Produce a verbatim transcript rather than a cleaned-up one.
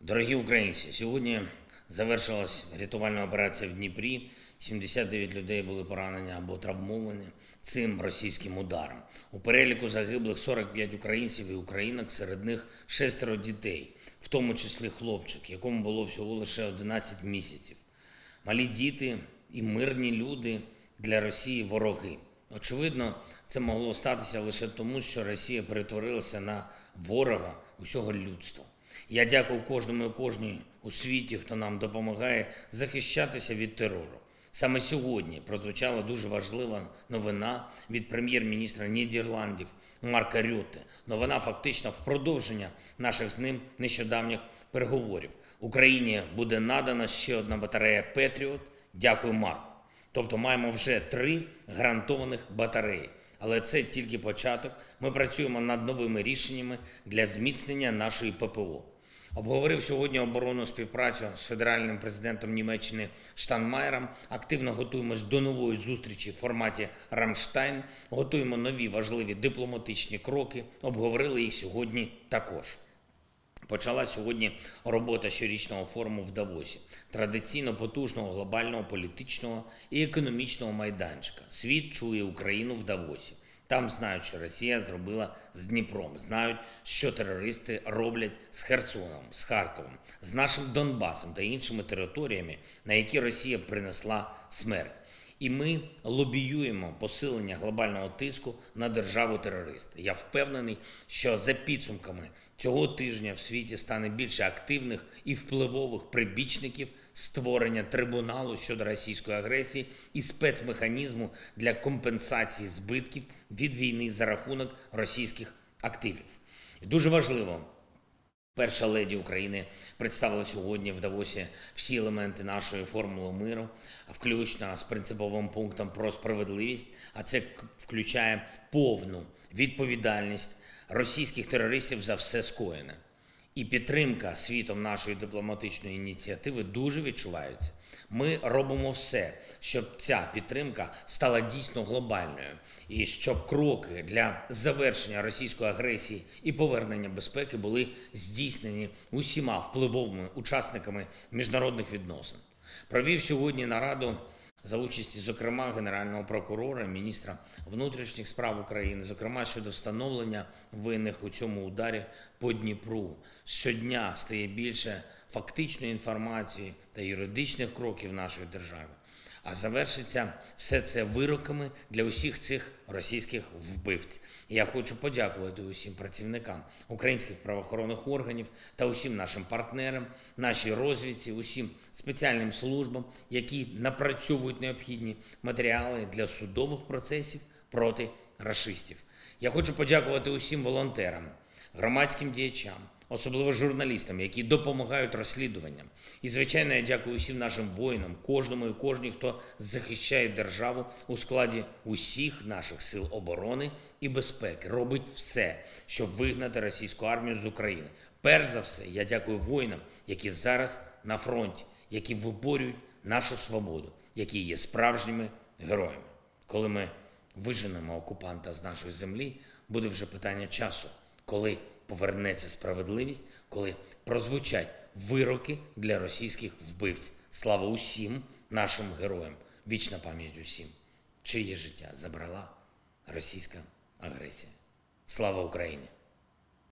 Дорогі українці, сьогодні завершилась рятувальна операція в Дніпрі. сімдесят дев'ять людей були поранені або травмовані цим російським ударом. У переліку загиблих сорок п'ять українців і українок, серед них шестеро дітей, в тому числі хлопчик, якому було всього лише одинадцять місяців. Малі діти і мирні люди для Росії – вороги. Очевидно, це могло статися лише тому, що Росія перетворилася на ворога усього людства. Я дякую кожному і кожній у світі, хто нам допомагає захищатися від терору. Саме сьогодні прозвучала дуже важлива новина від прем'єр-міністра Нідерландів Марка Рютте. Новина фактично в продовження наших з ним нещодавніх переговорів. Україні буде надана ще одна батарея «Петріот». Дякую, Марку. Тобто маємо вже три гарантованих батареї. Але це тільки початок. Ми працюємо над новими рішеннями для зміцнення нашої ППО. Обговорив сьогодні оборонну співпрацю з федеральним президентом Німеччини Штайнмаєром. Активно готуємось до нової зустрічі в форматі «Рамштайн». Готуємо нові важливі дипломатичні кроки. Обговорили їх сьогодні також. Почала сьогодні робота щорічного форуму в Давосі. Традиційно потужного глобального політичного і економічного майданчика. Світ чує Україну в Давосі. Там знають, що Росія зробила з Дніпром, знають, що терористи роблять з Херсоном, з Харковом, з нашим Донбасом та іншими територіями, на які Росія принесла смерть. І ми лобіюємо посилення глобального тиску на державу-терориста. Я впевнений, що за підсумками цього тижня в світі стане більше активних і впливових прибічників створення трибуналу щодо російської агресії і спецмеханізму для компенсації збитків від війни за рахунок російських активів. І дуже важливо, перша леді України представила сьогодні в Давосі всі елементи нашої формули миру, включно з принциповим пунктом про справедливість, а це включає повну відповідальність російських терористів за все скоєне. І підтримка світом нашої дипломатичної ініціативи дуже відчувається. Ми робимо все, щоб ця підтримка стала дійсно глобальною і щоб кроки для завершення російської агресії і повернення безпеки були здійснені усіма впливовими учасниками міжнародних відносин. Провів сьогодні нараду за участі, зокрема, Генерального прокурора, міністра внутрішніх справ України, зокрема, щодо встановлення винних у цьому ударі по Дніпру. Щодня стає більше фактичної інформації та юридичних кроків нашої держави. А завершиться все це вироками для усіх цих російських вбивць. І я хочу подякувати усім працівникам українських правоохоронних органів та усім нашим партнерам, нашій розвідці, усім спеціальним службам, які напрацьовують необхідні матеріали для судових процесів проти рашистів. Я хочу подякувати усім волонтерам, громадським діячам, особливо журналістам, які допомагають розслідуванням. І, звичайно, я дякую усім нашим воїнам, кожному і кожній, хто захищає державу у складі усіх наших сил оборони і безпеки, робить все, щоб вигнати російську армію з України. Перш за все, я дякую воїнам, які зараз на фронті, які виборюють нашу свободу, які є справжніми героями. Коли ми виженемо окупанта з нашої землі, буде вже питання часу, коли повернеться справедливість, коли прозвучать вироки для російських вбивць. Слава усім нашим героям, вічна пам'ять усім, чиє життя забрала російська агресія. Слава Україні!